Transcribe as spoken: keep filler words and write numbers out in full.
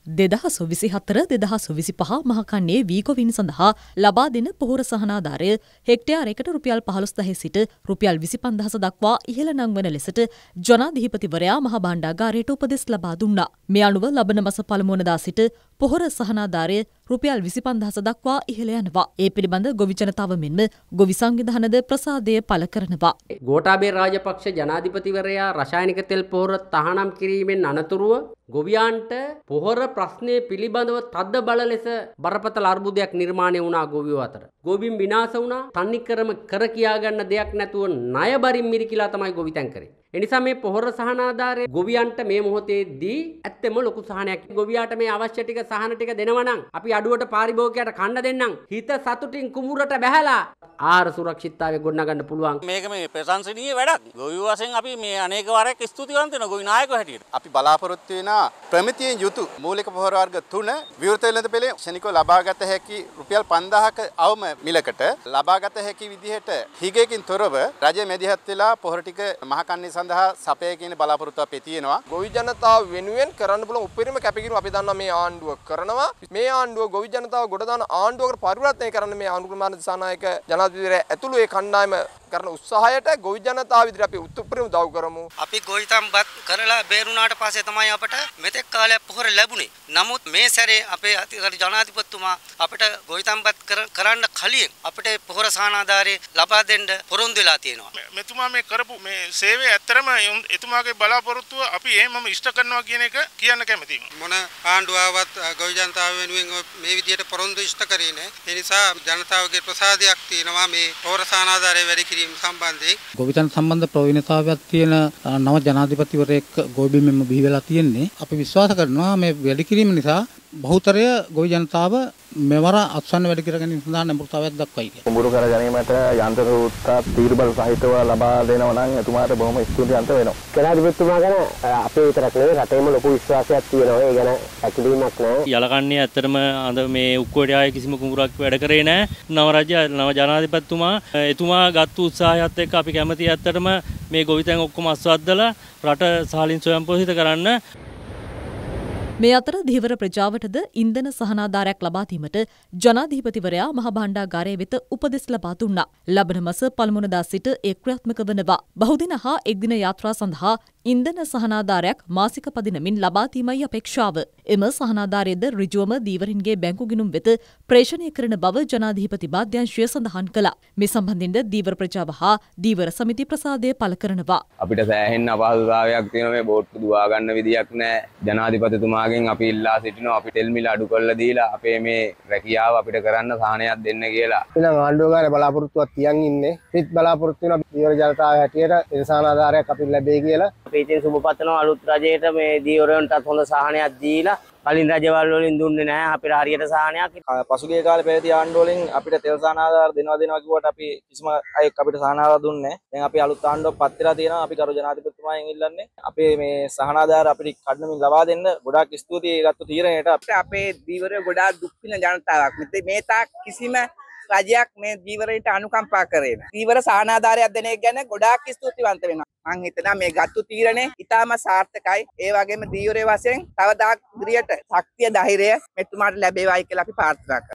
දෙදහස් විසිහතර දෙදහස් විසිපහ මහකන්නේ වීකොවින් සඳහා ලබා දෙන පොහොර සහනාධාරය හෙක්ටයාරයකට රුපියල් පහළොස්දහය සිට රුපියල් විසිපන්දහස දක්වා ඉහළ නංවන ලෙසට ජනාධිපතිවරයා මහ භාණ්ඩාගාරයට උපදෙස් ලබා දුන්නා. මේ අනුව ලබන මාස පළමු වනදා සිට පොහොර සහනාධාරය රුපියල් විසිපන්දහස දක්වා ඉහළ යනවා. ඒ පිළිබඳ ගොවි ජනතාව මෙන්ම ගොවි සංවිධානද ප්‍රසාදය පළ කරනවා. ගෝඨාභය රාජපක්ෂ ජනාධිපතිවරයා රසායනික තෙල් පොහොර තහනම් කිරීමෙන් අනතුරුව ගොවියන්ට පොහොර ප්‍රශ්නයේ පිළිබඳව තද්ද බල ලෙස බරපතල අර්බුදයක් නිර්මාණය වුණා ගොවියෝ අතර. ගොවින් විනාශ වුණා. තන්නිකරම කර කියා ගන්න දෙයක් නැතුව ණය බරින් මිරිකිලා තමයි ගොවිතැන් කරේ. එනිසා මේ පොහොර සහනාධාරය ගොවියන්ට මේ මොහොතේදී ඇත්තම ලොකු සහනයක්. ගොවියාට මේ අවශ්‍ය ටික සහන ටික දෙනවා නම් අපි අඩුවට පාරිභෝගිකයට කන්න දෙන්නම්. හිත සතුටින් කුඹුරට බැහැලා ආහාර සුරක්ෂිතතාවය ගොඩනගන්න පුළුවන්. මේක මේ ප්‍රශංසනීය වැඩක්. ගොවි වශයෙන් අපි මේ අනේක වාරයක් ස්තුතිවන්ත වෙනවා ගොවි නායකයෝ හැටියට. අපි බලාපොරොත්තු වෙන ප්‍රමිතියෙන් යුතු මූලික පොහොර වර්ග තුන විවෘත වෙළඳ පෙළේ ශනිකව ලබාගත හැකි රුපියල් පන්දාහක අවම මිලකට ලබාගත හැකි විදිහට හිගයකින් තොරව රජය මැදිහත් වෙලා පොහොර ටික මහකන්නේ සඳහා සපය කියන බලාපොරොත්තු අපේ තියෙනවා. ගොවි ජනතාව වෙනුවෙන් කරන්න පුළුවන් උපරිම කැපකිරීම අපි දන්නවා මේ ආණ්ඩුව කරනවා. මේ ආණ්ඩුව ගොවි ජනතාව ගොඩ දාන ආණ්ඩුවකට පරිවර්තනය කරන්න මේ අනුකුමාර දිසානායක ජනාධිපතිවරයා ඇතුළු ඒ කණ්ඩායම කරන උත්සාහයට ගොවි ජනතාව විදිහට අපි උතුම්පරිම උදව් කරමු. අපි ගොවිතැන්පත් කරලා බේරුණාට පස්සේ තමයි අපට මෙතෙක් කාලයක් පොහොර ලැබුණේ. නමුත් මේ සැරේ අපේ අතිගරු ජනාධිපතිතුමා අපිට ගොවිතැන්පත් කරන්න කලින් අපිට පොහොර සහනාධාරය ලබා දෙන්න පොරොන්දු වෙලා තියෙනවා. මෙතුමා මේ කරපු මේ සේවය ඇත්තරම එතුමාගේ බලාපොරොත්තුව අපි එහෙමම ඉෂ්ට කරනවා කියන එක කියන්න කැමතියි. මොන ආණ්ඩුවවත් ගොවි ජනතාව වෙනුවෙන් මේ විදියට පොරොන්දු ඉෂ්ට කරේ නැහැ. ඒ නිසා ජනතාවගේ ප්‍රසාදයක් තියෙනවා මේ පොහොර සහනාධාරය වැඩි කිරීම සම්බන්ධයෙන්. ගොවිතැන් සම්බන්ධ ප්‍රවීණතාවයක් තියෙන නව ජනාධිපතිවරයෙක් ගොවිබිමෙම බිහි වෙලා තියෙන්නේ. අපි විශ්වාස කරනවා මේ වැඩි කිරීම නිසා බහුතරය ගොවි ජනතාව මෙවර අත්සන්න වැඩි කර ගැනීම සඳහා නැඹුරුතාවයක් දක්වයි. කුඹුරු කර ගැනීමට යන්ත්‍ර සූත්‍රා තීරබල සහිතව ලබා දෙනවා නම් එතුමාට බොහොම ස්තුතිවන්ත වෙනවා. ජනාධිපතිතුමා ගැන අපේ විතරක් නෙවෙයි රටේම ලොකු විශ්වාසයක් තියෙනවා. ඒ ගැන පැකිලීමක් නැහැ. යලකන්නේ ඇත්තටම අද මේ උක්කෝඩේ ආයේ කිසිම කුඹුරක් වැඩ කරේ නැහැ. නව රජ නව ජනාධිපතිතුමා එතුමා ගත්තු උත්සාහයත් එක්ක අපි කැමති ඇත්තටම මේ ගොවිතැන් ඔක්කොම අස්වද්දලා රට සාලින් ස්වයංපෝෂිත කරන්න. මේ අතර ධීවර ප්‍රජාවටද ඉන්ධන සහනාධාරයක් ලබා දීමට ජනාධිපතිවරයා මහ භාණ්ඩාගාරය වෙත උපදෙස් ලබා දුන්නා. ලබන මාස පළමු වනදා සිට ඒ ක්‍රියාත්මක වනවා. බහුදින හා එක්දින යාත්‍රා සඳහා ඉන්ධන සහනාධාරයක් මාසික පදිනමින් ලබා දීමයි අපේක්ෂාව. එම සහනාධාරයද ඍජුවම ධීවරින්ගේ බැංකු ගිණුම් වෙත ප්‍රේෂණය කරන බව ජනාධිපති මාධ්‍යංශය සඳහන් කළා. මේ සම්බන්ධයෙන්ද ධීවර ප්‍රජාව හා ධීවර සමිති ප්‍රසාදය පළ කරනවා. අපිට සෑහෙන අපහසුතාවයක් තියෙනවා. මේ බෝට්ටු දුවා ගන්න විදියක් නැහැ. ජනාධිපතිතුමා අපි ඉල්ලා සිටිනවා අපි තෙල් මිල අඩු කරලා දීලා අපේ මේ රැකියාව අපිට කරන්න සහනයක් දෙන්න කියලා. එහෙනම් ආණ්ඩුව ගානේ බලාපොරොත්තුවක් තියන් ඉන්නේ. පිට බලාපොරොත්තු වෙන දීවර ජනතාව හැටියට ඉන්සානාධාරයක් අපිට ලැබෙයි කියලා. අපි ඉතින් සුබපතනවා අලුත් රජයට මේ දීවරයන්ටත් හොඳ සහනයක් දීලා කලින් රජවල් වලින් දුන්නේ නැහැ අපිට හරියට සහනයක්. පසුගිය කාලේ පැවති ආණ්ඩුව වලින් අපිට තෙල් සහනාධාර දෙනවා දෙනවා කිව්වට අපි කිසිම අයෙක් අපිට සහනාධාර දුන්නේ නැහැ. දැන් අපි අලුත් ආණ්ඩුවක් පත් වෙලා තියෙනවා. අපි කරු ජනාධිපතිතුමාගෙන් ඉල්ලන්නේ අපේ මේ සහනාධාර අපිට කඩනමින් ලබා දෙන්න. ගොඩාක් ස්තුතියි ගත්ත තීරණයට. අපේ ධීවරය ගොඩාක් දුක් විඳ ජනතාවක්. මේ තාක් කිසිම රජයක් මේ ධීවරයට අනුකම්පා කරේ නැහැ. ධීවර සහනාධාරයක් දෙන එක ගැන ගොඩාක් ස්තුතිවන්ත වෙනවා. මම හිතනවා මේ ගත්තු තීරණය ඉතාම සාර්ථකයි. ඒ වගේම ධීවරයේ වශයෙන් තවදාක් ඉදිරියට ශක්තිය ධෛර්යය මෙතුමාට ලැබේවායි කියලා අපි ප්‍රාර්ථනා කරනවා.